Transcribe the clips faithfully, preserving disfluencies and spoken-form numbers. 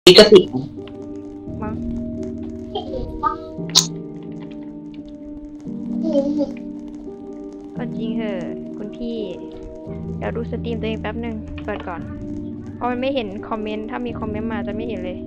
ลิขสิทธิ์มั้งก็จริงเหอะคุณพี่เดี๋ยวดูสตรีมตัวเองแป๊บหนึ่งเปิดก่อนเพราะมันไม่เห็นคอมเมนต์ถ้ามีคอมเมนต์มาจะไม่เห็นเลย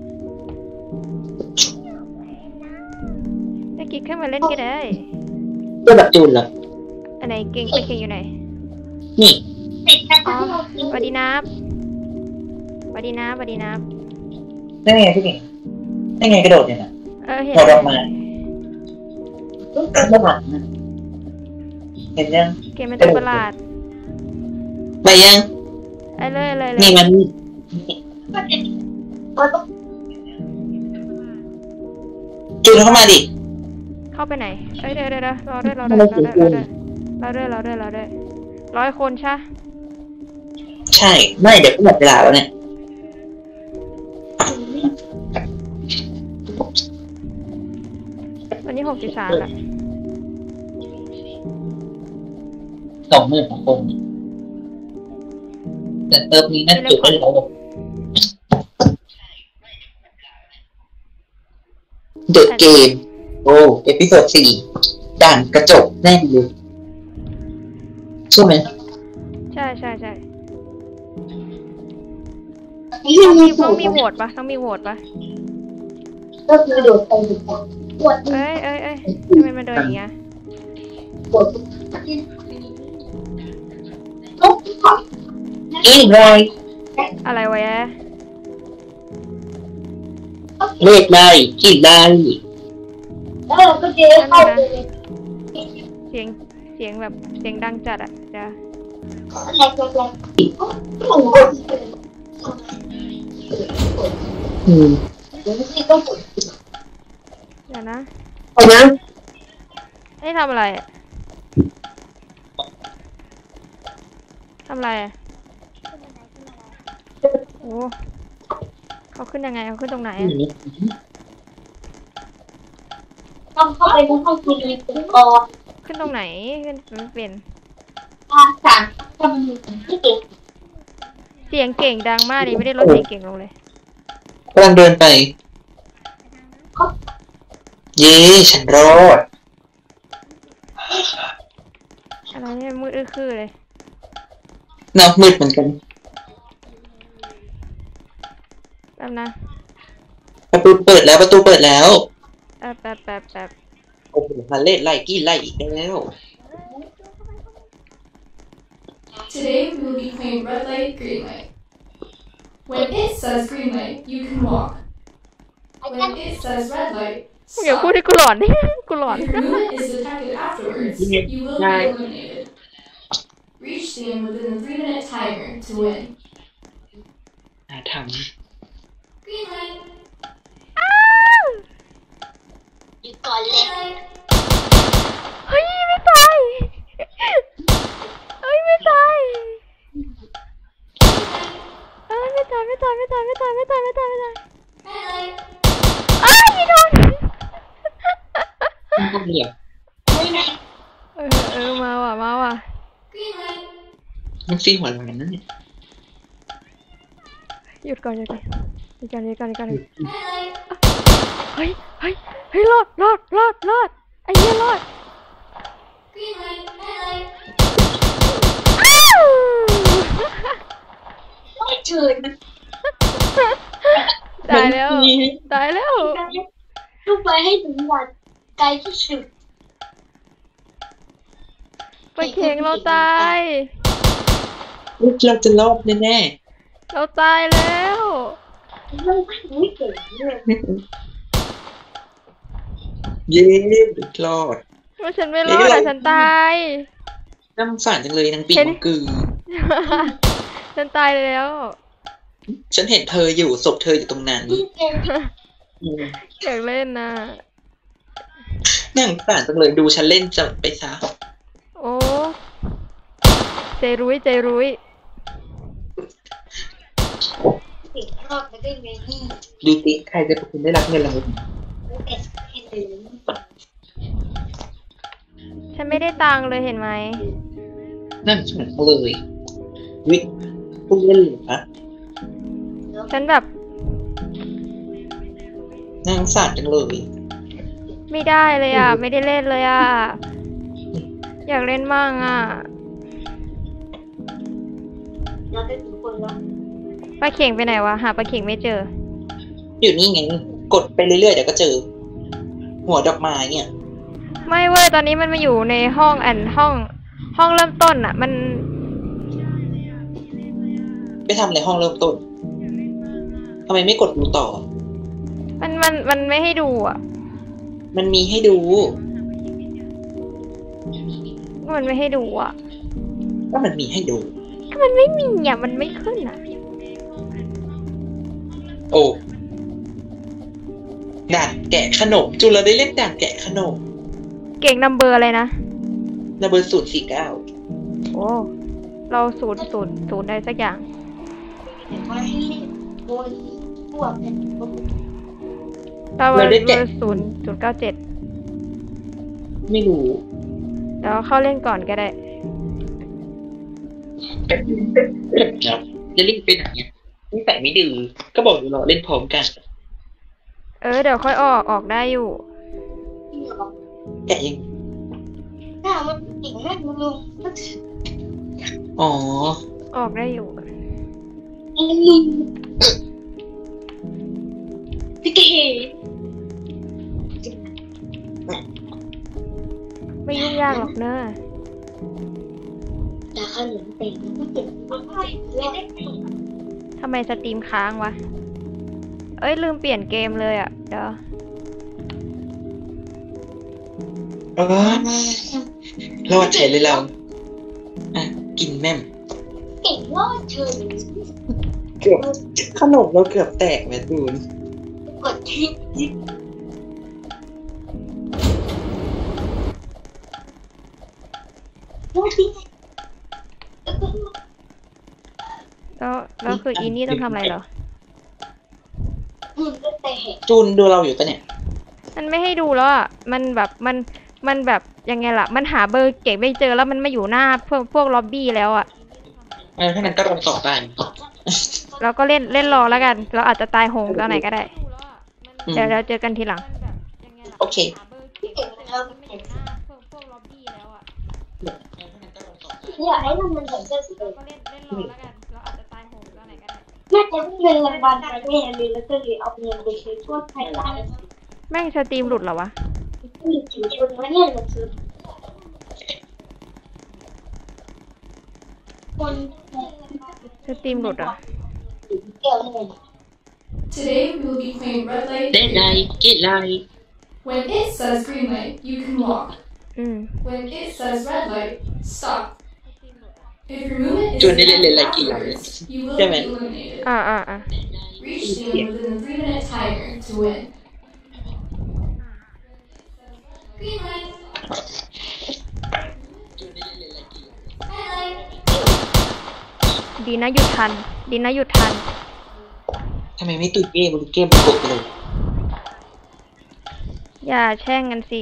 ถ้ากิ๊กขึ้นมาเล่นก็ได้เพื่อแบบจูนเหรออันไหนเก่งไปเก่งอยู่ไหนนี่อ๋อสวัสดีนับสวัสดีนับสวัสดีนับได้ไงพี่เก่งได้ไงกระโดดเนี่ยนะเออเห็นพอดอกมาต้องการประหลาดนะเห็นยังเกมเป็นตัวประหลาดไปยังไอ้เลยเลยนี่มันจูนเข้ามาดิเข้าไปไหนเอ้ยเดี๋ยวเดี๋ยวรอด้วยรอด้วยรอด้วยรอด้วยรอด้วยรอด้วยร้อยคนใช่ใช่ไม่เดี๋ยวก็หมดเวลาแล้วเนี่ยวันนี้หกสิบสามละสองหมื่นของคนแต่เติมนี้น่าจุดได้แล้วเดอะเกมโอ้เอพิโซดสี่ด่านกระจกแน่นเลยใช่ไหมใช่ใช่ใช่ต้องมีต้องมีโหวตปะต้องมีโหวตปะก็คือโดดไปโหวตเอ้ยเอ้ยเอ้ยทำไมมันเดินอย่างเงี้ยโหวตอีกไรอะไรวะเลขได้กี่ได้เออก็เจ๊เข้าไปเสียงเสียงแบบเสียงดังจัดอ่ะจ้ะอืมเดี๋ยวนะเอานะให้ทำอะไรอ่ะทำอะไรอ่ะโอ้เขาขึ้นยังไงเขาขึ้นตรงไหนอ่ะต้องเข้าไปในห้องคุยกันก่อนขึ้นตรงไหนขึ้นมันเป็นทางสามก็มันมีที่เก่งเสียงเก่งดังมากเลยไม่ได้ลดเสียงเก่งลงเลยกำลังเดินไปเย้ฉันรอดอะไรเนี่ยมืดอื้อคือเลยน้ำมืดเหมือนกันแป๊บนะประตูเปิดแล้วประตูเปิดแล้วแป๊บแป๊บแป๊บแป๊บโอ้โหมาเล่นไล่กี้ไล่อีกแล้ว Today we will be playing red light, green light. When it says green light, you can walk. When it says red light, stop. อย่าพูดให้กูหลอนนี่กูหลอน If your movement is detected afterwards, you will be eliminated. Reach the end within the three-minute timer to win. น่าทำ Green light. หยุดก่อนเลยเฮ้ยไม่ตายเฮ้ยไม่ตายเอ้ยไม่ตายไม่ตายไม่ตายไม่ตายไม่ตายไม่ตายไม่ตายอ้าวไม่โดนเออเออมาว่ะมาว่ะมันฟีหัวร้อนนั่นเนี่ยหยุดก่อนหยุดก่อนหยุดก่อนหยุดก่อนหยุดก่อนเฮ้ยเฮ้ยเฮ้ยรอดรอดรอดรอดไอ้เหี้ยรอดไม่เชิญนะตายแล้วตายแล้วลูกไปให้ถึงวันไกลที่สุดไปเข่งเราตายเราจะรอดแน่ๆเราตายแล้วเราไม่เก่งเลยเย้รอดว่าฉันไม่รอดแต่ฉันตายน้ำฝันจังเลยนางปีกมังกือฉันตายแล้วฉันเห็นเธออยู่ศพเธออยู่ตรงนั้นอยากเล่นนะนั่งฝันจังเลยดูฉันเล่นจะไปซะโอ้ใจรู้ใจรู้รอบไปได้ไงดูสิใครจะเป็นได้รับเงินรางวัลฉันไม่ได้ตังค์เลยเห็นไหมนั่นฉันเลยวิพูดเล่นหรือคะฉันแบบน่าสงสารจังเลยไม่ได้เลยอ่ะ ไม่ได้เล่นเลยอ่ะ อยากเล่นมั่งอ่ะเราได้ถึงคนแล้วปลาเข่งไปไหนวะ หาปลาเข่งไม่เจออยู่นี่ไงกดไปเรื่อยๆเดี๋ยวก็เจอ หัวดอกไม้เนี่ยไม่เว้ย ตอนนี้มันมาอยู่ในห้องอันห้อง ห้องเริ่มต้นอ่ะ มันไปทำอะไรห้องเริ่มต้นทำไมไม่กดดูต่อมันมันมันไม่ให้ดูอ่ะมันมีให้ดูมันไม่ให้ดูอ่ะก็มันมีให้ดูก็มันไม่มีอ่ะ มันไม่ขึ้นอ่ะโอ้ด่านแกะขนมจุลเราได้เล่นด่านแกะขนมเก่งนัมเบอร์อะไรนะนัมเบอร์ศูนย์สี่เก้าโอ้ เราศูนย์ศูนย์ศูนย์ได้สักอย่างมาให้โดนพวกเป็นพวกเราเบอร์เบอร์ศูนย์ศูนย์เก้าเจ็ดไม่รู้เดี๋ยวเข้าเล่นก่อนก็ได้จะรีบไปไหนเนี่ยนี่แต่ไม่ดื้อก็บอกอยู่รอเล่นพร้อมกันเออ เดี๋ยวค่อยออก ออกได้อยู่ที่เราแกะยังหน้ามันเก่งมากลุงมันอ๋อออกได้อยู่ลุงพี่เก๋ไม่ยุ่งยากหรอกเนอะแต่ขนมเต็มมันเต็มมากเลยได้ทำไมสตรีมค้างวะ เอ้ย ลืมเปลี่ยนเกมเลยอ่ะ เดี๋ยวเออรอดเฉยเลยเรา อ่ะ กินแม่มเก่งรอดเชิญเกือบขนมเราเกือบแตกแม่ตูนกดทิปทิปโอ้ยแล้วแล้วคืออีนี่ต้องทำอะไรเหรอมันก็แต่จูนดูเราอยู่ปะเนี่ยมันไม่ให้ดูแล้วอ่ะ มันแบบมันมันแบบยังไงล่ะ มันหาเบอร์เก่งไม่เจอแล้วมันมาอยู่หน้าพวกพวกล็อบบี้แล้วอ่ะเออถ้างั้นก็ลองต่อได้เราก็เล่นเล่นรอแล้วกัน เราอาจจะตายโหงตอนไหนก็ได้อืมเดี๋ยวเราเจอกันทีหลังโอเคพี่เก่งแล้วเอยากให้มันมันใส่เสื้อสีแดงก็เล่นเล่นรอแล้วกัน เราอาจจะตายโหงตอนไหนก็ได้แม่จะเงินรางวัลไปแม่เลยแล้วก็เลยเอาเงินไปซื้อช่วยใครได้แม่งสตรีมหลุดเหรอวะมีถือชนไว้เนี่ยมันคือคนสตรีมหลุดเหรอเกี่ยวเงิน Today we will be playing red light, ล่น green ไร light. กินไร When it says green light, you can walk. อืม When it says red light, stop. If your movement is จูนได้เล่นเล่นไร in กินไร progress, you will ใช่ไหม be eliminated. อ่าอ่าอ่า Reach the end within the three-minute timer to win. Green light. จูนได้เล่นเล่นไรกิน Red light. ดีนะหยุดทัน ดีนะหยุดทันทำไมไม่ตุยเกมมันเกมประกบไปเลยอย่าแช่งกันสิ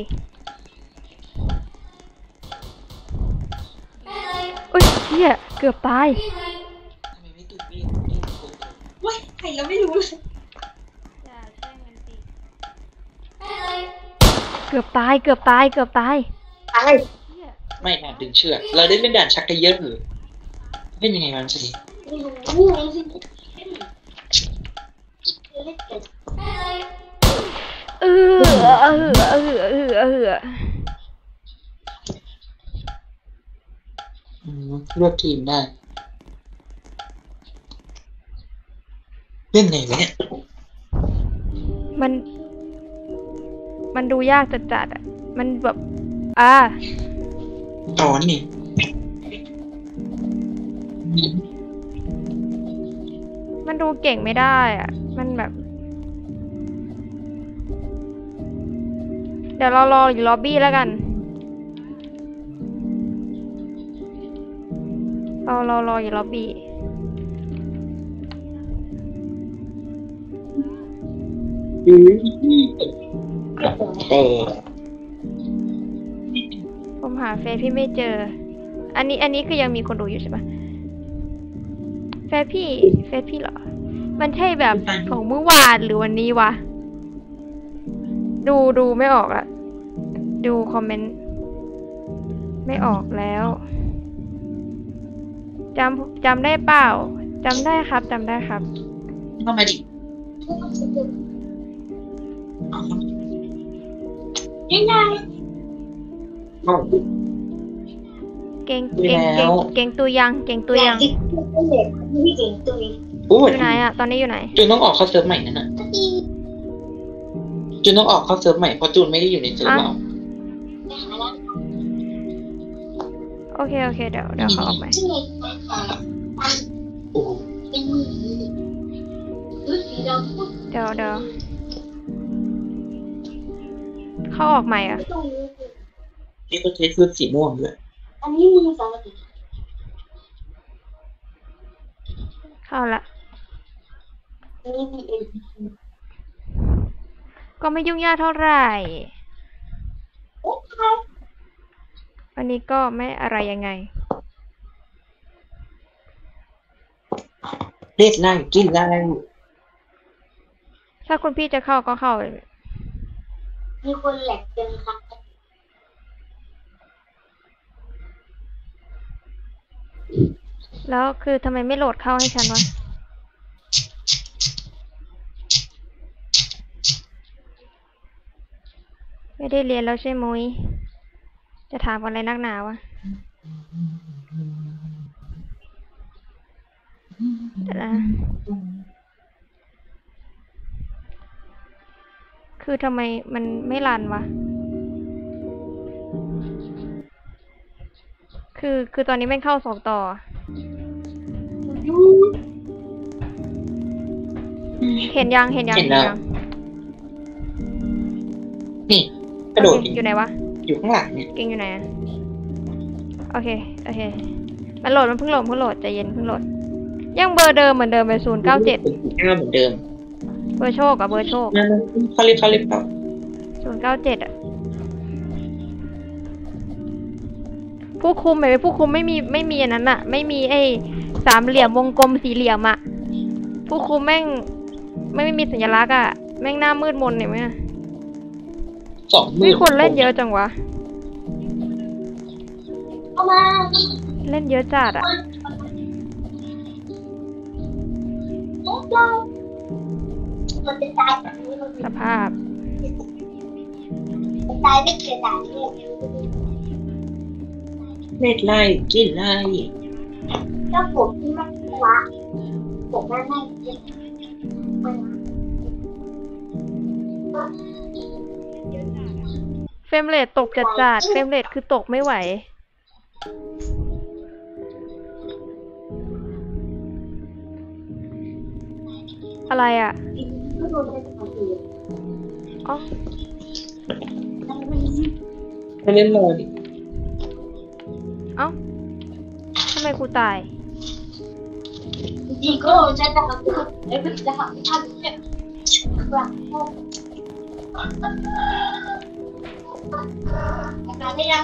Red light. อุ้ยเฮียเกือบตาย Green light. ทำไมไม่ตุยเกมเกมประกบไปเลยว้ายใครเราไม่รู้เลยอย่าแช่งกันสิ Red light. เกือบตาย เกือบตาย เกือบตายตายไม่ด่านดึงเชือกเราได้เล่นด่านชักกระเยอะเหรอเล่นยังไงมันสิไม่รู้ไม่รู้สิเล่นกัน Red light. เออเออเออเออเอออืมเลือกทีมได้ เล่นไงวะเนี่ยมัน มันดูยากจัดจัดๆอ่ะ มันแบบ อ่าตอนนี่มันดูเก่งไม่ได้อ่ะ มันแบบ เดี๋ยวเรารออยู่ล็อบบี้แล้วกัน เราเรารออยู่ล็อบบี้แต่ผมหาเฟซพี่ไม่เจอ อันนี้ อันนี้คือยังมีคนดูอยู่ใช่ปะเฟซพี่ เฟซพี่เหรอ มันใช่แบบของเมื่อวานหรือวันนี้วะดูดูไม่ออกอะดูคอมเมนต์ไม่ออกแล้วจำจำได้เปล่าจำได้ครับจำได้ครับเข้ามาดิยังไงเอาเก่งเก่งเก่งเก่งตัวยังเก่งตัวยังจิ๊กเป็นเด็กที่เก่งตุยอู้อยู่ไหนอะตอนนี้อยู่ไหนจูนต้องออกเข้าเซิร์ฟใหม่นั่นน่ะจูนต้องออกเข้าเซิร์ฟใหม่เพราะจูนไม่ได้อยู่ในเซิร์ฟเราไปหาแล้วโอเคโอเคเดี๋ยวเดี๋ยวเขาออกไปที่ไหนแต่โอ้เป็นหมีรู้สึกเราพูดเดี๋ยวเดี๋ยวเขาออกใหม่อะตรงนี้นี่ก็ใช้ชุดสีม่วงด้วยอันนี้มีสองสีเข้าละอันนี้มีเอ็นก็ไม่ยุ่งยากเท่าไหร่โอ้ใครวันนี้ก็ไม่อะไรยังไงเล็ดไล่กินไล่ถ้าคุณพี่จะเข้าก็เข้ามีคนแหลกเกินครับแล้วคือทำไมไม่โหลดเข้าให้ฉันวะไม่ได้เรียนแล้วใช่มุ้ยจะถามอะไรนักหนาวะเดี๋ยวนะคือทำไมมันไม่รันวะคือคือตอนนี้ไม่เข้าสองต่อเห็นยังเห็นยังเห็นแล้วยังนี่กระโดดโอเคอยู่ไหนวะอยู่ข้างหลังเนี่ยเก่งอยู่ไหนอะโอเคโอเคมันโหลดมันเพิ่งโหลดเพิ่งโหลดใจเย็นเพิ่งโหลดยังเบอร์เดิมเหมือนเดิมไปศูนย์เก้าเจ็ดเก้าเหมือนเดิมเบอร์โชคกับเบอร์โชคนั่นเขาเรียกเขาเรียกเขาศูนย์เก้าเจ็ดอะผู้คุมไหมผู้คุมไม่มีไม่มีอันนั้นอะไม่มีไอ้สามเหลี่ยมวงกลมสี่เหลี่ยมอะผู้คุมแม่งไม่ไม่มีสัญลักษณ์อะแม่งหน้ามืดมนเนี่ยไหมสองมืไม่คนเล่นเยอะจังวะเอามาเล่นเยอะจัดอะโอ้เรามันจะตายแบบนี้มันสภาพจะตายไม่เกิดตายเลยเล็ดไล่กินไล่เจ้าผมที่ไม่ละผมไม่ไม่เจ็บมันเฟรมเรทตกจัดจัดเฟรมเรทคือตกไม่ไหวอะไรอ่ะก็โดนไปสองทีอ๋อไม่เล่นเลยเอ้าทำไมกูตายจริงๆก็โดนใช้ตะกั่วไอ้พวกจะหาท่านเนี่ยกลับห้องอาการได้ยัง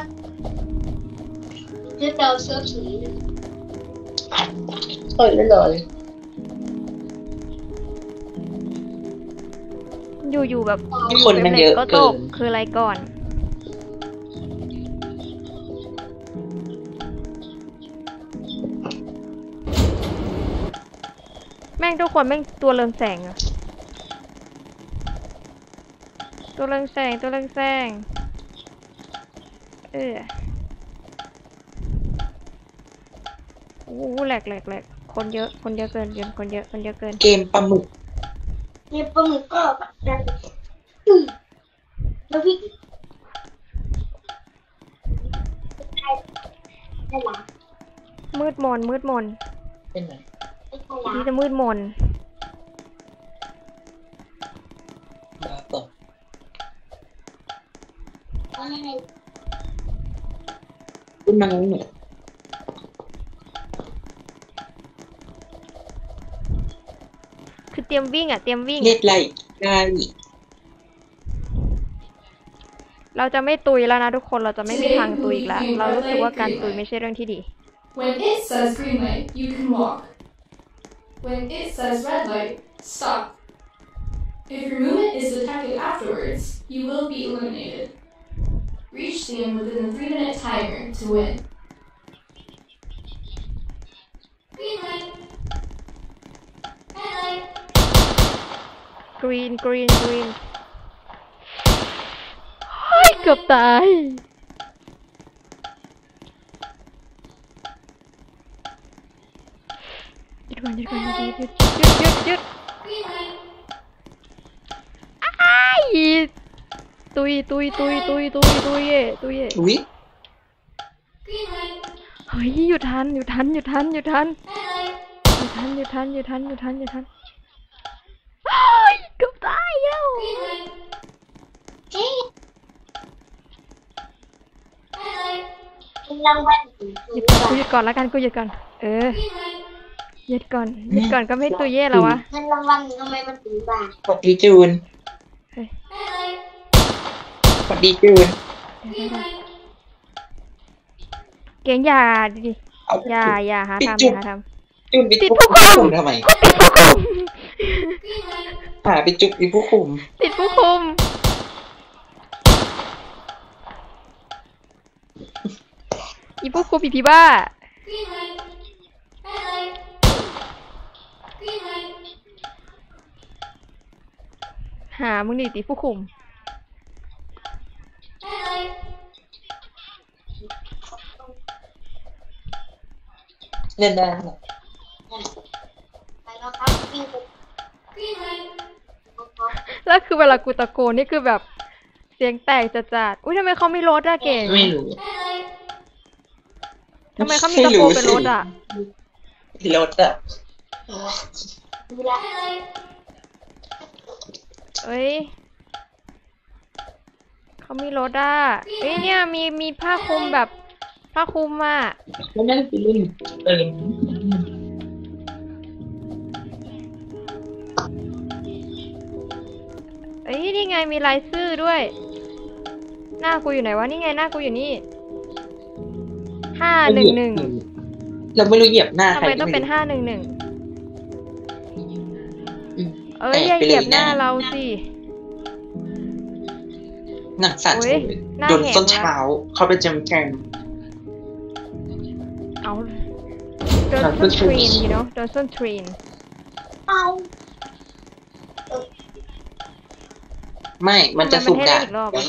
จะเติมเสื้อสีเปิดเลยเลยอยู่ๆแบบคนมันเยอะก็ตเกิกนคืออะไรก่อน แม่งทุกคนแม่งตัวเรืองแสงอะตัวเรืองแสงตัวเรืองแสงเออโอ้โหแหลกแหลกแหลกคนเยอะคนเยอะเกินเกินคนเยอะคนเยอะเกินเกมปลาหมึกเนี่ยปลาหมึกก็ได้แล้วพี่ใช่ใช่หรอมืดมนมืดมนเป็นไงไม่ใช่หรอที่จะมืดมนมาต่อไม่ขึ้นมาแล้วเนี่ยคือเตรียมวิ่งอ่ะเตรียมวิ่งเล็ดไล่ไล่เราจะไม่ตุยแล้วนะทุกคนเราจะไม่มีทางตุยอีกแล้ว เรารู้สึกว่าการตุยไม่ใช่เรื่องที่ดี When it says green light, you can walk. When it says red light, stop. If your movement is detected afterwards, you will be eliminated. Reach the end within the three-minute timer to win. Green light. Red light. green green green เฮ้ยเกือบตายหยุดก่อนหยุดก่อนหยุดหยุดหยุดหยุดหยุด Green light. อ้ายตุยตุยตุยตุยตุยตุยเย่ตุยเย่อุ้ย Green light. เฮ้ยหยุดทันหยุดทันหยุดทันหยุดทัน Red light. หยุดทันหยุดทันหยุดทันหยุดทันหยุดทันเฮ้ยเกือบตายแล้ว Green light. เจ๊ Red light. รางวัลถึงหยุดก่อนกูหยุดก่อนแล้วกันกูหยุดก่อนเออ Green light. หยุดก่อนหยุดก่อนก็ไม่ตุยเย่แล้ววะเงินรางวัลทำไมมันถึงบาทสวัสดีจูน Red light. สวัสดีจูน Green light. เก่งอย่าดิเอาอย่าอย่าหาปิดทำอจุดย่าหาทจูนปิดติดผู้ผู้คุมคุมทำไมำติดผู้คุม Green light. หาไปจุกปิดผู้คุมติดผู้คุมอีผู้คุมอีพีบ้า Green light. Red light. Green light. หามึงดิติดผู้คุม Red light. เล่นได้ไหมไปแล้วครับวิ่งไป Green light. แล้วคือเวลากูตะโกนนี่คือแบบเสียงแตกจัดๆอุ้ยทำไมเขาไม่ลดอะเก่งไม่รู้ Red light. ทำไมเขามีตะโกนเป็นรถอะรถอะดูแล Red light. เอ้ยเขามีรถอะเอ้ยเนี่ยมีมีผ้าคลุมแบบผ้าคลุมอะแล้วนั่นไปเล่นเออเอ้ยนี่ไงมีลายซื่อด้วย หน้ากูอยู่ไหนวะนี่ไงหน้ากูอยู่นี่ห้าหนึ่งหนึ่งเราไม่รู้เหยียบหน้าทำใครไมต้องเป็นห้าหนึ่งหนึ่งอืมเอ้ยอย่าเหยียบหน้าเราสิหนักสั่นโอ้ยหน้าโดนแหกส้นละเท้าเขาไปจำแกงเอาโดนส้นทรีน you know โดนส้นทรีนเอาไม่ มันจะสุ่มด่านทำไมมันให้ได้อีกรอบอะ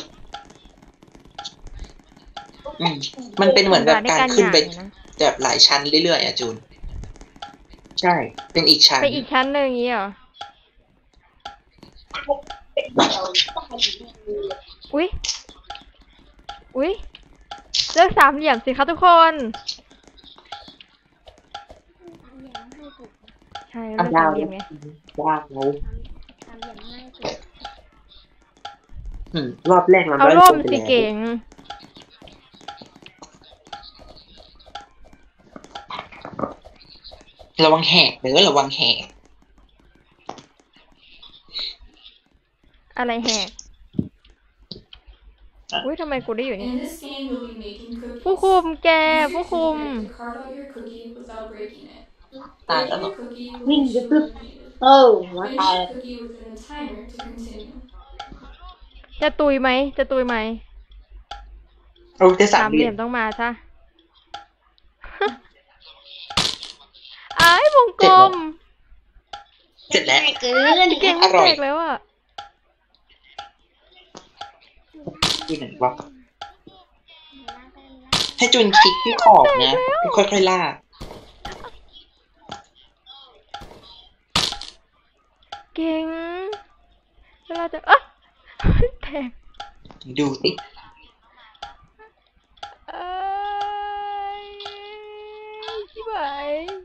อืมมันเป็นเหมือนแบบการขึ้นไปด่าในการหย่าเนี่ยนะแบบหลายชั้นเรื่อยๆอ่ะจูน ใช่ เป็นอีกชั้นไปอีกชั้นหนึ่งอย่างงี้เหรอ อุ๊ย อุ๊ยเลือกสามเหลี่ยมสิคะทุกคน ใช่เลือกสามเหลี่ยมไงยากแล้วอืมรอบแรกเราเอาได้ร่มสุ่ไปสิแล้วเก่งระวังแหกเด้อระวังแหกอะไรแหก อุ๊ยทำไมกูได้อยู่นี่ In this game, you'll be making cookies. ผู้คุมแก Use ผู้ your คุม finger to carve out your cookie without breaking it. ตายแล้ว Breaking เหรอ your cookie will วิ่ง be จะตึ๊บ eliminated. เออหัว Finish ตาย your cookie within the timer to continue. จะตุยไหม จะตุยไหมโอ้จะสาสาม มเหเหลี่ลี่ยยมมต้องมาจ้ะ อ้ายวงกลมเสร็จแล้วเกินเก่งอร่อยแตกแล้วอ่ะอยู่ไหนวะให้จูนคลิกที่ขอบนะค่อยๆลากเก่งเวลาจะอ่ะแตกดูสิเอ้ยชิบหาย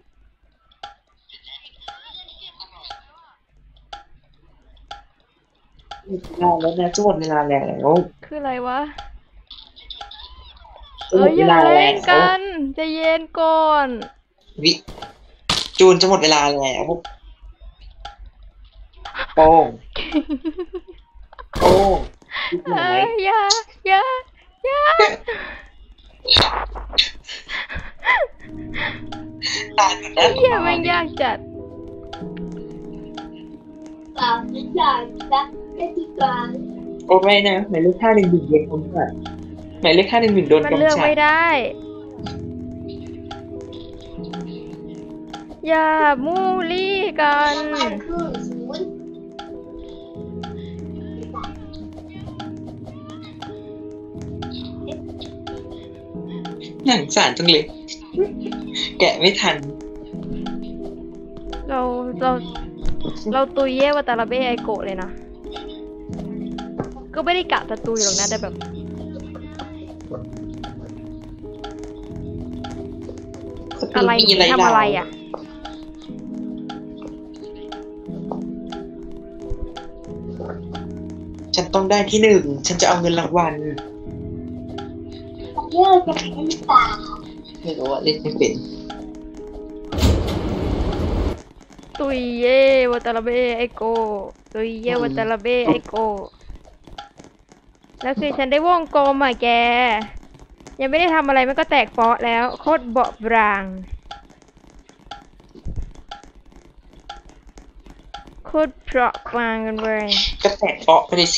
หมดเวลาแล้วนะจะหมดเวลาแล้วคืออะไรวะจะเอ้หมยดอวย่าลาเล่แล้นวกันใจะเย็นก่อนวิจูนจะหมดเวลาแล้วโป้งโป้งคิดหน่เอ้อยยอย่าอย่าอย่าตายหมดแล้วเหี้ยมันยากจัดสามอย่างนะไม่ดีกว่าโอ้ไม่นะหมายเลขห้าหนึ่งหนึ่งโดนกำจัดหมายเลขห้าหนึ่งหนึ่งโดนมันกำเลือกจัดไม่ได้ อย่ามูลี่กันมันคือศูนย์หนังสารจังเลย แกะไม่ทันเราเราเราตุยเย่วาตาลาเบะไอโกะเลยนะ ก็ไม่ได้กะจะตุยหรอกนะแต่แบบ อะไรมีอะไรทำอะไรอ่ะฉันต้องได้ที่หนึ่งฉันจะเอาเงินรางวัลเยอะจะเป็นหรือเปล่าไม่รู้ว่าเล่นไม่เป็นตุยเย่วาตาลาเบะไอโกะตุยเย่วาตาลาเบะไอโกะแล้วคือฉันได้วงกลมอ่ะแก ยังไม่ได้ทำอะไรมันก็แตกเปาะแล้วโคตรเบาะบางโคตรเปราะบางกันเลยก็แตกเปาะไปเลยสิ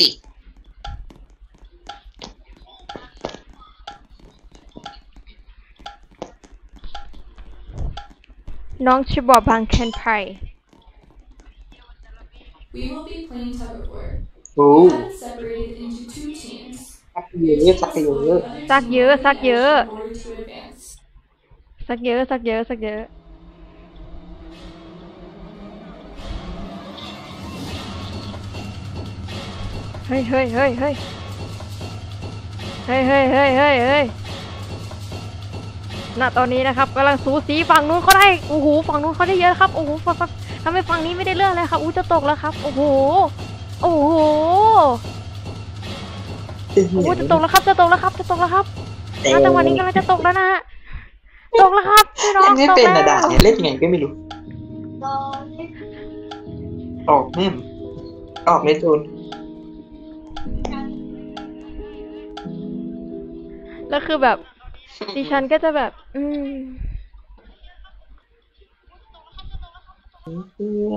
น้องฉบับบางแคนไพ We will be playing tug of war. โอ้ We have it separated into two teams. ซักเยอะซักเยอะซักเยอะซักเยอะ In order to advance. สักเยอะสักเยอะสักเยอะเฮ้ยเฮ้ยเฮ้ยเฮ้ยเฮ้ยเฮ้ยเฮ้ยเฮ้ยเฮ้ยณตอนนี้นะครับกำลังสูสีฝั่งนู้นเขาได้โอ้โหฝั่งนู้นเขาได้เยอะครับโอ้โหฝั่งฝั่งทำไมฝั่งนี้ไม่ได้เรื่องเลยครับอู้จะตกแล้วครับโอ้โหโอ้โหโอ้โหจะตกแล้วครับจะตกแล้วครับจะตกแล้วครับณจังหวะนี้กำลังจะตกแล้วนะฮะตกแล้วครับพี่น้องเล่นไม่ตกเป็นแล้อะด่าว เนี่ยเล่นยังไงก็ไม่รู้รอเล่นออกแม่มออกเลยจูนแล้วคือแบบดิฉันก็จะแบบ อืมเพื่อ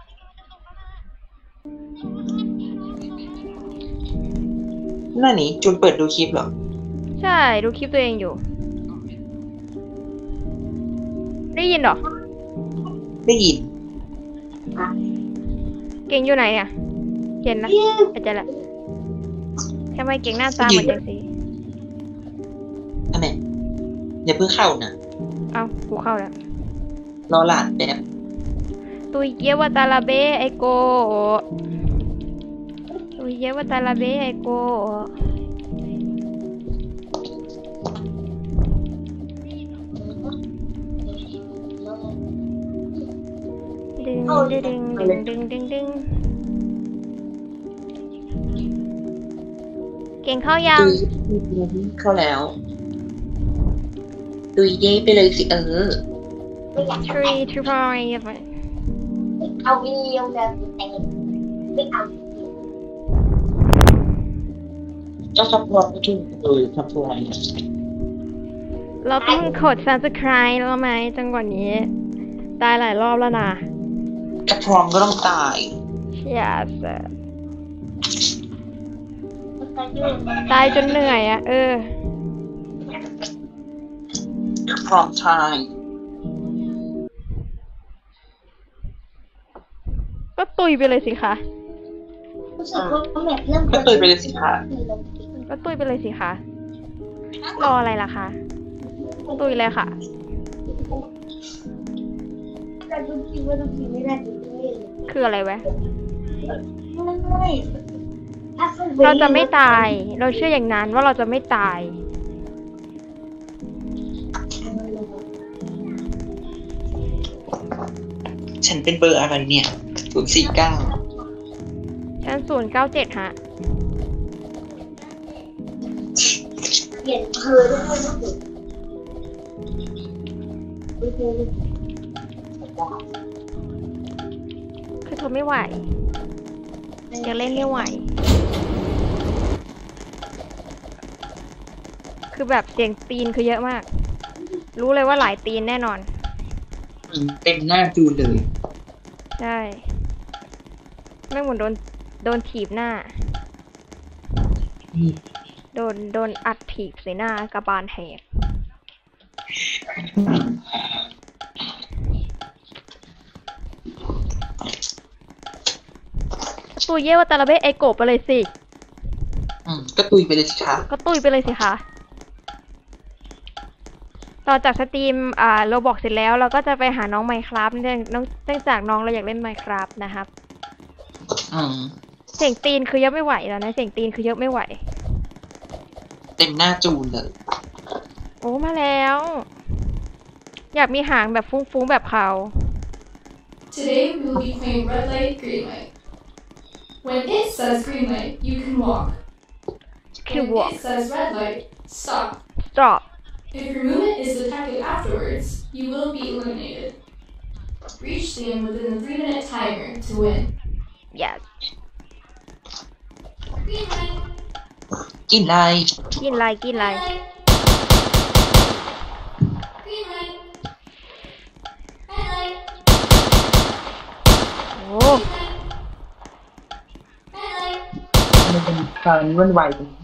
นั่นนี่จูนเปิดดูคลิปเหรอใช่ดูคลิปตัวเองอยู่ ได้ยินเหรอได้ยินเก่งอยู่ไหนอ่ะเก่งนะอาจจะละทำไมเก่งหน้าตาเหมือนจังสีทำไมอย่าเพิ่งเข้านะเอ้ากูเข้าแล้วรอหลานแป๊บตุยเยวาตาลาเบไอโกตุยเยวาตาลาเบไอโกดึงดึงดึงดึงดึงดึงเก่งเข้ายังตุยเข้าแล้วตุยเย่ไปเลยสิเออไม่อยาก three two five เอาวิดีโอแบบเต็มไม่เอาเจ้าซัพพอร์ตไม่ถูกเลยซัพพอร์ตเราต้องกด subscribe แล้วไหมจังหวะนี้ ตายหลายรอบแล้วนะจะพร้อมก็ต้องตาย yes ไปดูตายจนเหนื่อยอ่ะ เออพร้อมทายก็ตุยไปเลยสิคะรู้สึกว่าแบบเริ่มก็ตุยไปเลยสิคะก็ตุยไปเลยสิคะ รออะไรล่ะคะ ตุยเลยค่ะแต่ดูคิดว่าดูคิดไม่ได้ดูไม่ได้คืออะไรวะไม่ถ้าเขาเราจะไม่ตาย เราเชื่ออย่างนั้นว่าเราจะไม่ตายฉันเป็นเบอร์อะไรเนี่ยศูนย์สี่เก้าชั้นศูนย์เก้าเจ็ดฮะเปลี่ยนเธอด้วยนะคือทนไม่ไหวยังเล่นไม่ไหว คือแบบเสียงตีนคือเยอะมาก รู้เลยว่าหลายตีนแน่นอนเต็มหน้าจูนเลยใช่แม่งเหมือนโดนโดนถีบหน้า โดนโดนอัดถีบใส่หน้ากระบาลแหกตุยเย่ว่าตาลาเบะไอโกะไปเลยสิอืมก็ตุยไปเลยสิคะก็ตุยไปเลยสิคะต่อจากสตรีมอ่าเราบอกเสร็จแล้วเราก็จะไปหาน้องไมค์ครับเนื่องเนื่องจากน้องเราอยากเล่นไมค์ครับนะครับอืมเสียงตีนคือเยอะไม่ไหวแล้วนะเสียงตีนคือเยอะไม่ไหวเต็มหน้าจูนเลยโอ้มาแล้ว อยากมีหางแบบฟุ้งๆแบบเขา Today we will be playing red light, green light. When it says green light, you can walk. Can When walk. it says red light, stop. stop If your movement is detected afterwards, you will be eliminated. Reach the end within the three minute timer to win. yes Green light. กินไรกินไรกินไร Red light. Green light. Red light. โอ้ Green light. Red light. มันเป็นการวุ่นวายตรงนี้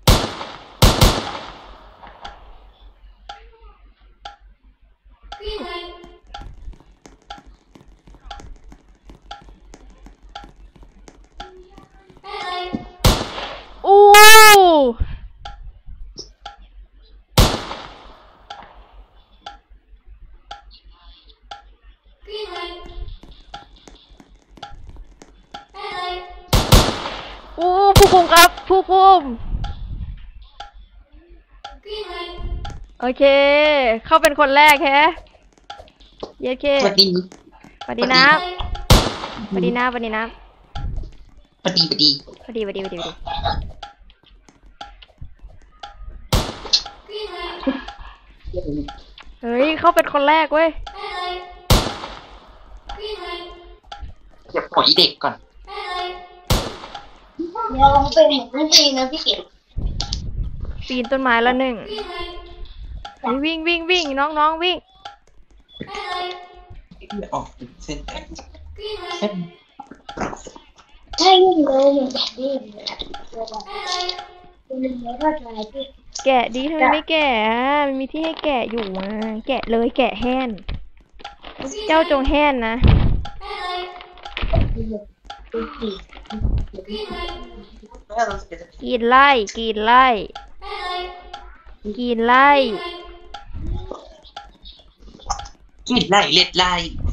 Green light. Red light. อู้ Green light. Red light. อู้ผู้คุมครับผู้คุม Green light. โอเค เข้าเป็นคนแรกแฮะเย้เคสวัสดีสวัสดีนะ Light. สวัสดีนะสวัสดีนะสวัสดีสวัสดีสวัสดีสวัสดีสวัสดีสวัสดี Green light. เฮ้ย เข้าเป็นคนแรกเว้ย Red light. Green light. เก็บหัวอีเด็กก่อน Red light. เดี๋ยวเราไปหมุนนั่นเองนะพี่เก๋ปีนต้นไม้ละหนึ่ง Green light. เฮ้ยวิ่งวิ่งวิ่งน้องน้องวิ่ง Red light. ออกเส้นแดง Green เส้น light. ใช่เลยเหมือนแบบนี้เลย Red light. เป็นเนื้อก็จะที่แกะดีทำไมไม่แกะอ่ะมันมีที่ให้แกะอยู่อ่ะแกะเลยแกะแห้น เจ้าจงแห้นนะ Red light. เป็นสี Green light. กินไล่กินไล่ Red light. กินไล่ Green light. กินไล่เล็ดไล่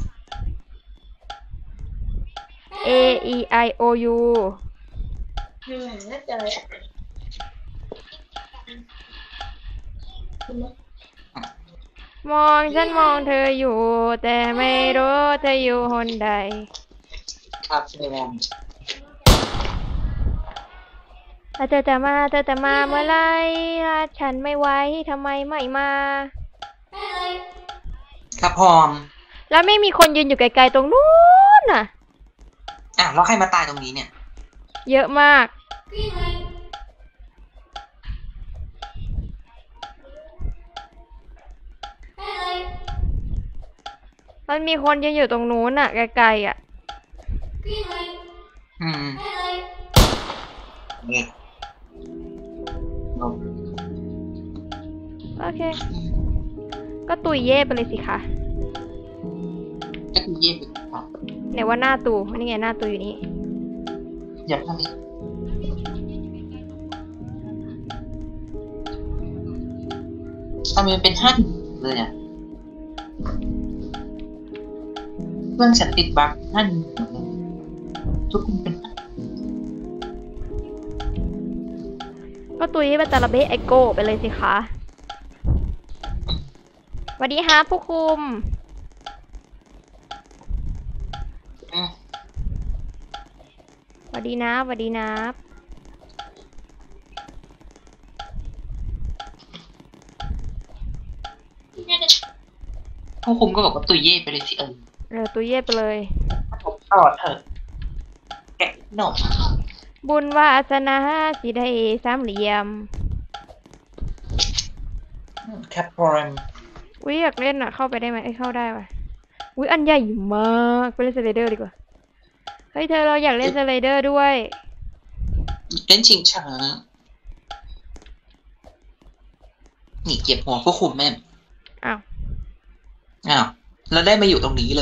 A E I O U อืมน่าจะมองฉันมองเธออยู่ แต่ไม่รู้เธออยู่หนใดครับแม่ถ้าเธอจะมาเธอจะมาเมื่อไรถ้าฉันไม่ไหวทำไมไม่มา Red light. ครับพร้อมแล้วไม่มีคนยืนอยู่ไกลๆตรงนู้นน่ะอ่ะแล้วใครมาตายตรงนี้เนี่ยเยอะมาก Green light. Red light. มันมีคนยืนอยู่ตรงนู้นน่ะไกลๆอ่ะ Green light. อืม Red light. เนี่ยโอเค ก็ตุยเย่ไปเลยสิคะก็คือเย่ไปครับไหนว่าหน้าตูนี่ไงหน้าตูอยู่นี่อย่าพลาดทำไมมันเป็นห้าเลยอ่ะเครื่องฉันติดบั๊กห้าทุกคนเป็นก็ตุยเป็นตาลาเบะไอโก้ไปเลยสิคะสวัสดีฮะผู้คุมอืมสวัสดีนะสวัสดีนะผู้คุมก็บอกว่าตุยเย่ไปเลยสิเออเออตุยเย่ไปเลยผมต่อเถอะแกะหนมบุญวาสนาสิได้สามเหลี่ยมแคปพรอนอุ้ยอยากเล่นอ่ะเข้าไปได้ไหมเอ้ยเข้าได้ว่ะอุ้ยอันใหญ่มากไปเล่นสไลเดอร์ดีกว่าฮ้ยเธอเราอยากเล่นสไลเดอร์ด้วยเล่นชิงช้านี่เก็บหัวผู้คุมแม่อ้าวอ้าวแล้วได้มาอยู่ตรงนี้เลย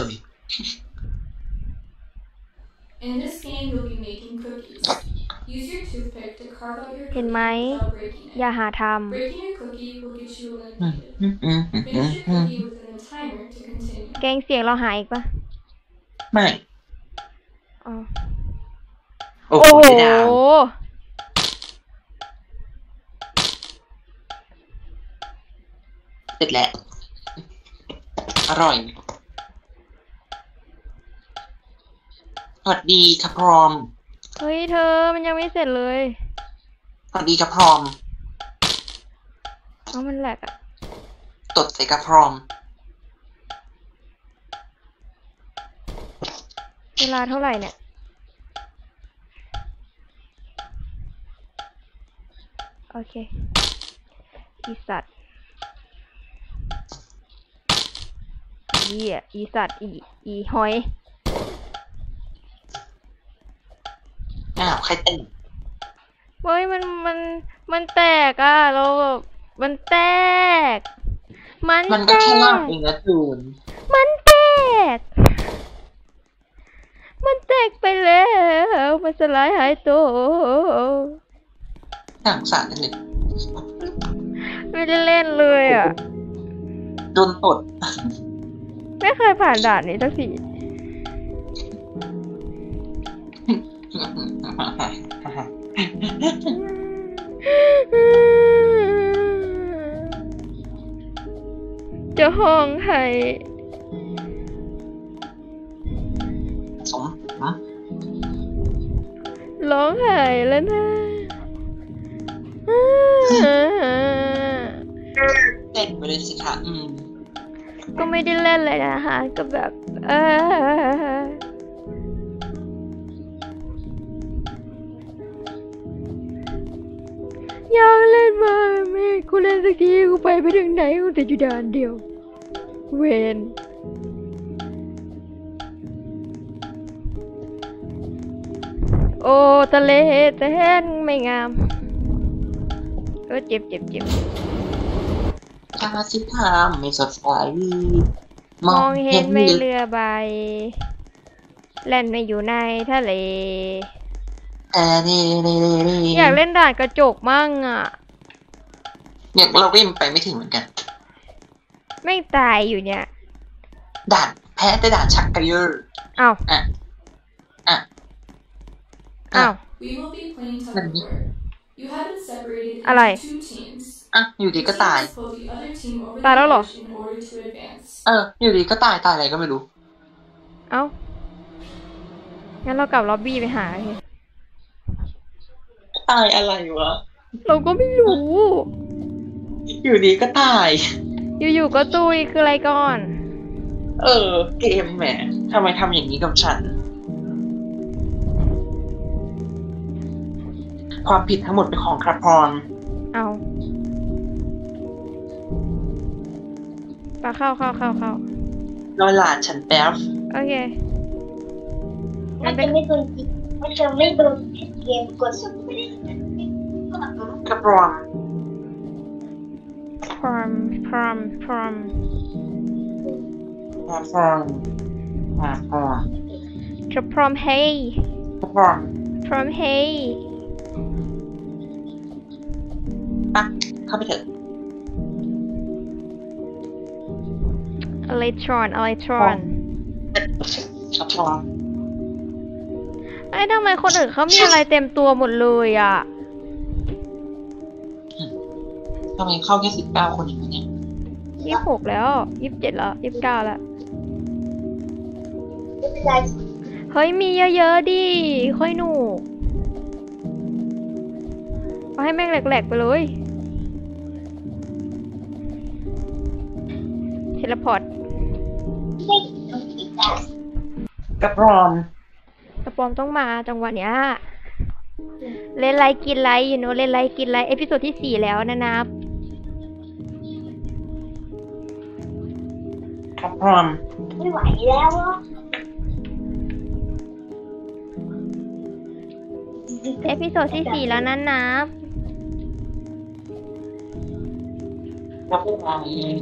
In this game, you'll be making cookies. Use your toothpick to carve out your เห็น cookie ไหม without breaking อย่า it. หาท Breaking your cookie will get you อืม eliminated. อืมอืมอืม Finish your อืม cookie within the timer to continue. ำแกงเสียงเราหายอีกปะไม่อ๋อโอ้โอ้โหโหได้ดาวเสร็จแล้ว อร่อยสวัสดีครับพรอมเฮ้ยเธอมันยังไม่เสร็จเลยสวัสดีครับพรอมเอ้ามันแหลกอะตดใส่กับพรอมเวลาเท่าไหร่เนี่ย โอเค อีสัตว์เหี้ยอีสัตว์อีอีหอยอ้าวใครเต้นเฮ้ยมันมันมันแตกอ่ะเราแบบมันแตก มันมันแตก็แค่ลากกเองนะจูนมันแตก มันแตกไปแล้วมันสลายหายตัวต่างสารกันเลยไม่ได้เล่นเลยอ่ะโดนตดไม่เคยผ่านด่านนี้สักทีจะห้องให้สมฮะร้องไห้แล้วนะเต้นไปเลยสิคะอืมก็ไม่ได้เล่นเลยนะคะก็แบบเอออยากเล่นมาไม่กูเล่นสักทีกูไปไปถึงไหนกูแต่อยู่ด่านเดียวเวนโอ้ทะเลแสนไม่งามเออเจ็บเจ็บเจ็บตาสิทามไม่สดใสมองเห็นไม่เรือใบแล่นไม่อยู่ในทะเลแต่นี่นี่นี่อยากเล่นด่านกระจกมั่งอ่ะเนี่ยเราก็ยังไปไม่ถึงเหมือนกันไม่ตายอยู่เนี่ยด่านแพ้แต่ด่านชักกระเยอะอ้าวอ่ะอ่ะอ้าว We will be playing tug of war. You have been separated อะไร into two teams. อ่ะอยู่ดี Each ก็ team ตาย must pull the other team over ตายแล้วเหรอ the edge in order to advance. เอออยู่ดีก็ตายตายอะไรก็ไม่รู้เอ้างั้นเรากลับล็อบบี้ไปหาเลยตายอะไรวะเราก็ไม่รู้อยู่ดีก็ตายอยู่ๆก็ตุยคืออะไรก่อนเออ เกมแหมทำไมทำอย่างนี้กับฉัน ความผิดทั้งหมดเป็นของครับพรเอาปลาเข้าเข้าเข้าเข้ารอยหลานฉันแป๊บโอเคมันจะไม่โดนจิตมันจะไม่โดนเกมกดสุดไม่ได้ครับพรพรอมพรอมพรอมครับพรครับพรจะพรอมเฮย์ครับพรพรอมเฮย์ปะเข้าไปเถอะอิเล็กทรอนอิเล็กทรอนครับพรไอ้ทำไมคนอื่นเขามีอะไรเต็มตัวหมดเลยอ่ะทำไมเข้าแค่สิบเก้าคนอย่างนี้เนี่ยยี่สิบหกแล้วยี่สิบเจ็ดแล้วยี่สิบเก้าแล้วไม่เป็นไรเฮ้ยมีเยอะๆดิ ค่อยหนูเอาให้แม่งแหลกๆไปเลยเทเลพอร์ตไม่ต้องคิดนะกับพรอมกระปอมต้องมาจังหวะเนี้ยเล่นไรกินไรอยู่โนเล่นไรกินไรเอพิโซดที่สี่แล้วนะนับครับพรอมไม่ไหวแล้วอ่ะเอพิโซดที่สี่แล้วนั้นนะครับพวกเรา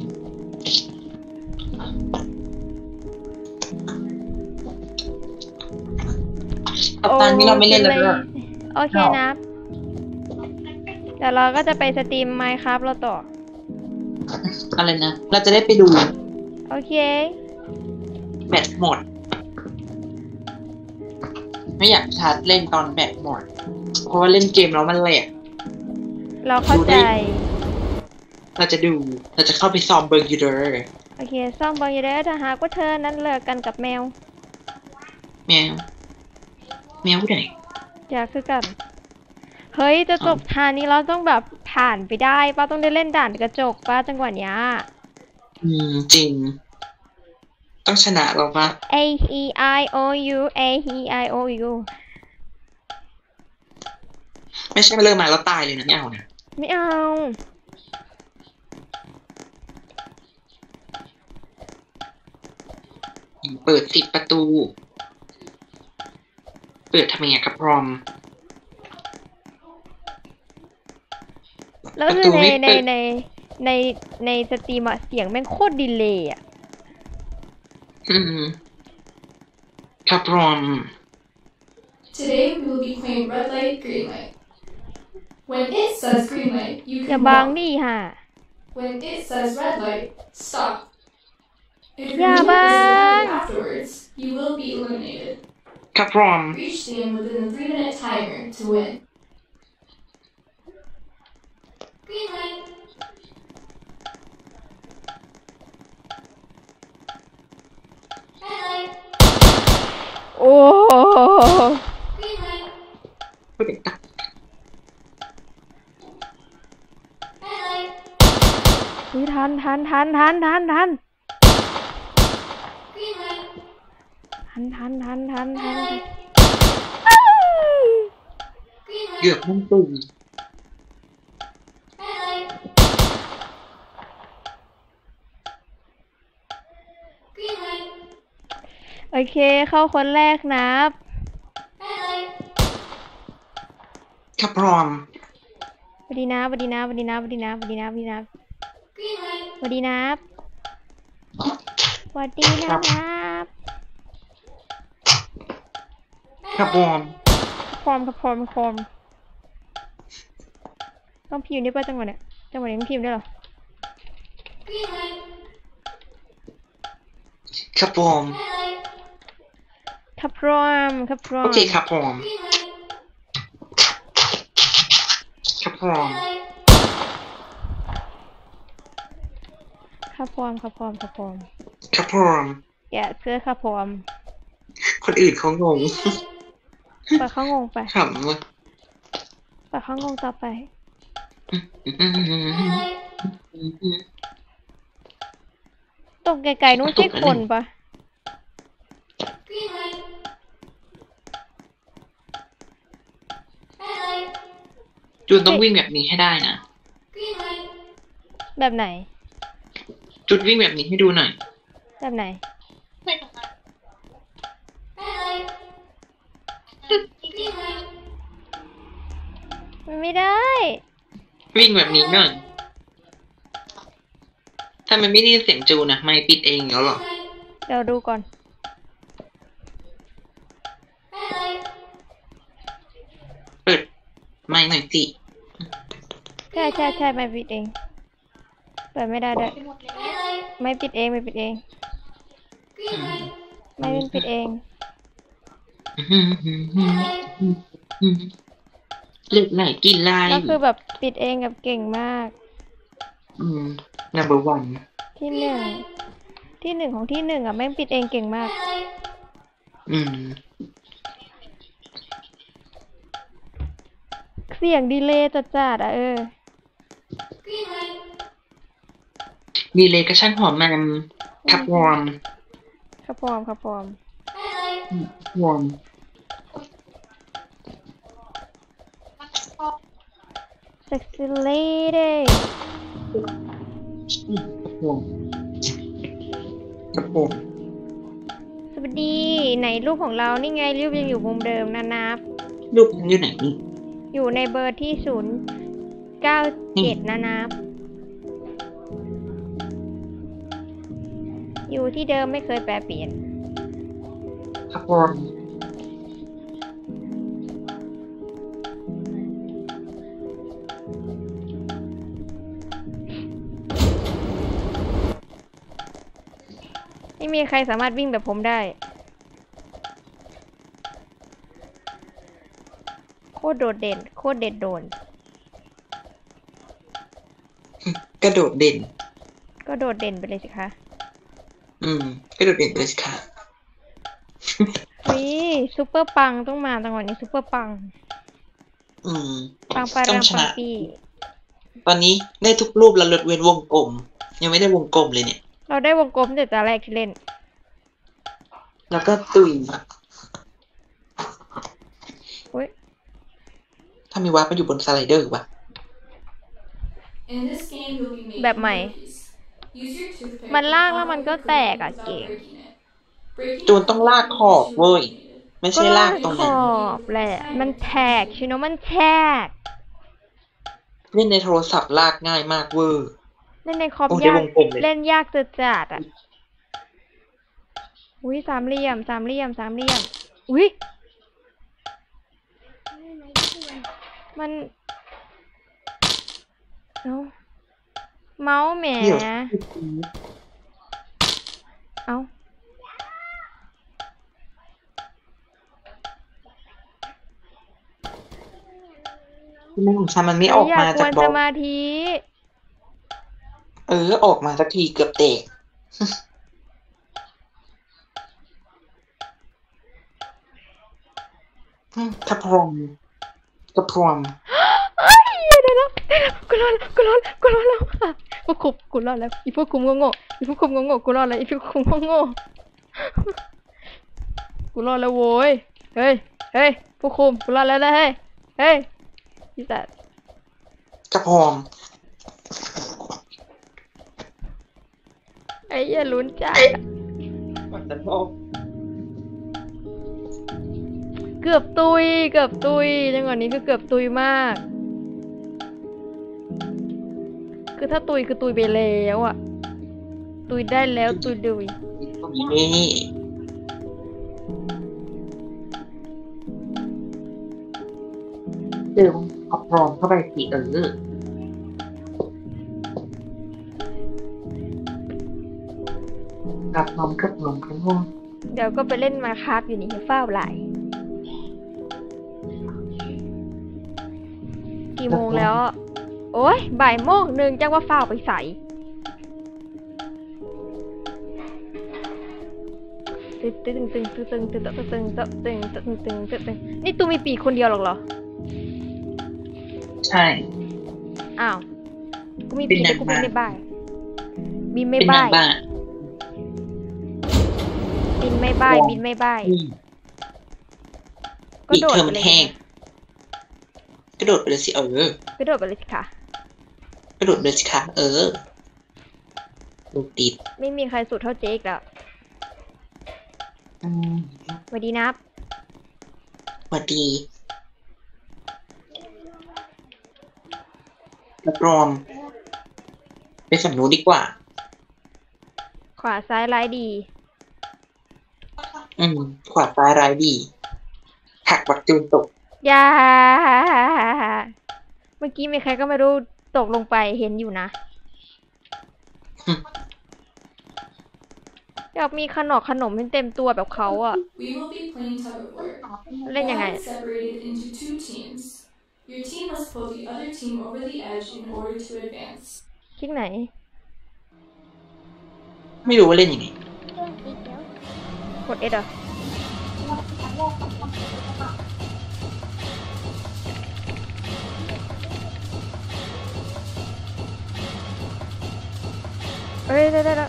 กับตอนนี้เราไม่เล่นแล้วด้วยโอเคนะแต่เราก็จะไปสตรีมไมค์ครับเราต่ออะไรนะ เราจะได้ไปดูโอเคแบตหมด ไม่อยากชาร์จเล่นตอนแบตหมด เพราะว่าเล่นเกมแล้วมันแหลกเราเข้าใจเราจะดู เราจะเข้าไปซอมเบิร์กยูเดอร์โอเคซ่อมบางอย่างได้ถ้าหากว่าเธอนั้นเลิกกันกับแมวแมว แมวไหนอยากคือกัน เฮ้ยจะจบทางนี้เราต้องแบบผ่านไปได้ป้าต้องได้เล่นด่านกระจกป้าจังหวะเนี้ยอืม จริง ต้องชนะเราปะ A E I O U A E I O U ไม่ใช่มาเริ่มมาแล้วตายเลยนะไม่เอานะไม่เอาเปิดสิบประตู เปิดทำไมอะครับรอมแล้วคือในในในในในสตรีมอะเสียงแม่งโคตรดีเลย์อะอืมครับรอม Today we will be playing red light, green light. When it says green light, you อย่า can บัง walk. ดิค่ะ When it says red light, stop. If Yeah, your movement is bye. deleted afterwards, you will be eliminated. ครับรอม Reach the end within the three-minute timer to win. Green light. Red light. โอ้ Green light. พูดเด็กตัก Red light. อุ๊ยทันทันทันทันทันทัน Green light. ทันทันทันทันทั Red น light. อ้าว Green เกือ light. บมันตุ่ม Red light. Green light. โอเคเข้าคนแรกนับ Red light. ครับรอมสวัสดีนะสวัสดีนะสวัสดีนะสวัสดีนะสวัสดีนะสวัสดีนะ Green light. สวัสดีนะสวัสดีนะครับครับรอมพร้อมครับพร้อมพร้อมต้องพิมพ์ได้ป่ะจังหวะเนี้ยจังหวะนี้ต้องพิมพ์ได้เหรอ Green light. ครับรอม Red light. ครับพร้อมครับพร้อมโอเคครับรอม Green light. ครับรอม Red light. ครับพร้อมครับพร้อมครับพร้อมครับรอมแกะเสื้อครับพร้อมคนอื่นเขางงปล่อยเขางงไปขำว่ะปล่อยเขางงต่อไป Red light. ตรงไกลๆนู้นใช่คนปะ Green light. Red light. จูนต้องวิ่งแบบนี้ให้ได้นะ Green light. แบบไหนจุดวิ่งแบบนี้ให้ดูหน่อยแบบไหนไม่ตรงนั้น Red light. Green light. มันไม่ได้วิ่งแบบนี้หน่อย ถ้ามันไม่ได้ยินเสียงจูนนะไม่ปิดเองแล้วหรอ Green light. เดี๋ยวดูก่อน Red light. เปิดไม่หน่อยสิใช่ใช่ใช่ไม่ปิดเองเปิดไม่ได้ด้วยไปหมดเลย Red light. ไม่ปิดเองไม่ปิดเอง Green light. ไม่เป็นปิดเอง Red light. เลือกไหนกินไล่ก็คือแบบปิดเองกับเก่งมากอืม number one ที่หนึ่งที่หนึ่งของที่หนึ่งอ่ะแม่งปิดเองเก่งมาก Red light. อืมเสียงดีเลย์จัดๆอ่ะเออ Green light. ดีเลยก็ช่างหอมมันครับวอร์มครับพร้อมครับพร้อม Red light. วอร์ม sexy lady ครับวอร์มครับวอร์มสวัสดีไหนรูปของเรานี่ไงรูปยังอยู่มุมเดิมนะนับลูกฉันอยู่ไหนนี่อยู่ในเบอร์ที่ศูนย์เก้าเจ็ดนะนะอยู่ที่เดิมไม่เคยแปรเปลี่ยนครับผมไม่มีใครสามารถวิ่งแบบผมได้โคตรโดดเด่นโคตรเด็ดโดนกระโดดเด่นก็โดดเด่นไปเลยสิคะอืมกระโดดเด่นเลยสิค่ะวิซุปเปอร์ปังต้องมาจังหวะนี้ซุปเปอร์ปังอืมปังปาต้อรางชปังนะปีตอนนี้ได้ทุกรูปแล้วลดเว้นวงกลม ยังไม่ได้วงกลมเลยเนี่ยเราได้วงกลมแต่ตอนแรกที่เล่นแล้วก็ตุยอุ้ยถ้ามีวาร์ปมาอยู่บนสไลเดอร์วะ In this game, you'll be making แบบใหม่ cookies. Use your toothpick มัน to ลาก pop แล้วมัน out ก็ your แตก cookie อ่ะ without เก๋ breaking it. Breaking จูน the ต้อง cookie ลากข will อบ be เว้ย eliminated. ไม่ก็ใช่ลาลาก กตรงขนั้นอบแหละ มันแทกชิโนมันแทกเล่นในโทรศัพท์ลากง่ายมากเวอร์เล่นในคอมโอ้ได้ยากวงกลมเลยเล่นยากจะจัดอ่ะ อุ้ยสามเหลี่ยมสามเหลี่ยมสามเหลี่ยม อุ้ยมันเอ้าเมาส์แหมเดี๋ยวเอ้าทำไมของฉันมันไม่ออกอย่ามาจากกวนบล็สอกมาธิเออ ออกมาสักทีเกือบแตก อืมถ้าพร้อมก็พร้อมเอ้ยเดี๋ยวนะเดี๋ยวนะกูรอดแล้วกูรอดแล้วกูรอดแล้วอ่ะพวกคุมกูรอดแล้วอีพวกคุมโง่ๆอีพวกคุมโง่ๆกูรอดแล้วอีพวกคุมโง่ๆกูรอดแล้วโว้ยเฮ้ยเฮ้ยพวกคุมกูรอดแล้วนะเฮ้ยเฮ้ยพี่สัตว์ก็พร้อมไอ้เหี้ยลุ้นจัดมันจะพร้อมเกือบตุยเกือบตุยจังหวะนี้คือเกือบตุยมาก คือถ้าตุยคือตุยไปแล้วอะตุยได้แล้วตุยดุยนี่เดี๋ยวเอาพร้อมเข้าไปสิเออกับพร้อมกับพร้อมกันห้องเดี๋ยวก็ไปเล่นมาคราฟอยู่นี่เฝ้าไหลกี่โมงแล้ว โอ้ยบ่ายโมงหนึ่งจังว่าเฝ้าไปใส่ตึงตึงตึงตึงตึงตึงตึงตึงตึงตึงตึงตึงตึงตึงนี่ตูมีปีกคนเดียวหรอกเหรอใช่อ้าวกูมีปีกแต่กูบินไม่บ่ายบินไม่เป็นบ่านางยบ้าบินไม่บ่ายบินไม่บ่ายอืมก็อีกโดดเทอมไปมันเลยแห้งกระโดดไปเลยสิเออก็โดดไปเลยสิค่ะกระโดดไปเลยสิคะเออลูกติดไม่มีใครสุดเท่าเจ๊กแล้วอืมสวัสดีนับสวัสดีรับรองไปฝั่งนู้นดีกว่าขวาซ้ายร้ายดีอืม ขวาซ้ายร้ายดี หักปักจูนตกอย่า เมื่อกี้มีใครก็ไม่รู้ตกลงไปเห็นอยู่นะอืมอยากมีขนมขนมให้เต็มตัวแบบเขาอะ We will be playing tug of war. เล่นยังไง One is separated into two teams. Your team must pull the other team over the edge in order to advance. คลิกไหนไม่รู้ว่าเล่นยังไงกดเอสเหรอเอ้ยได้ได้แล้ว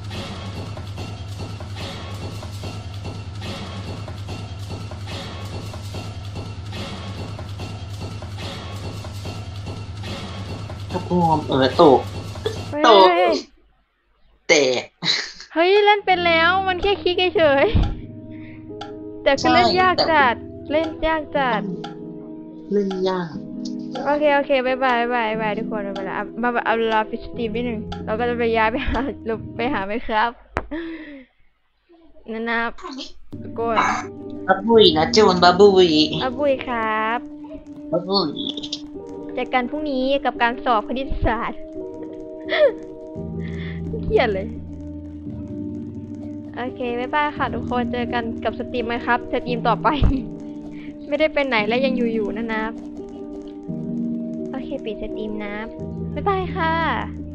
ถ้าพร้อมเออตกเฮ้ยตกเฮ้ยแตกเฮ้ยเล่นเป็นแล้วมันแค่คลิกเฉยๆแต่คือเล่นยากจัด เล่นยากจัดมันเล่นยากโอเคโอเคบายบายบายบายทุกคนไปแล้วมาแบบเอาเวลาปิดสตรีมนิดนึงเราก็จะไปย้ายไปหาลบไปหาไหมครับนั่นนะโกนบับบุยนะจูนบับบุยอาบุยครับบับบุยเจอกันพรุ่งนี้กับการสอบคณิตศาสตร์เครียดเลยโอเคบายบายค่ะทุกคนเจอกันกับสตรีมไหมครับสตรีมต่อไป ไม่ได้ไปไหนและยังอยู่ๆนะนะโอเคปิดสตรีมนะบ๊ายบายค่ะ